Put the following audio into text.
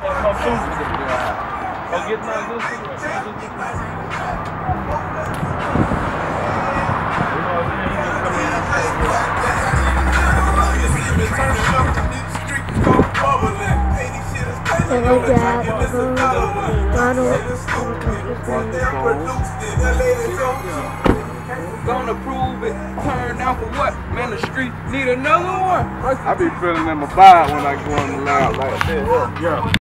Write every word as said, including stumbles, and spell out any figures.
Oh, get my little Gonna prove it, turn down for what? Man, the street need another one. I be feeling in my vibe when I go in the lab like that. yeah.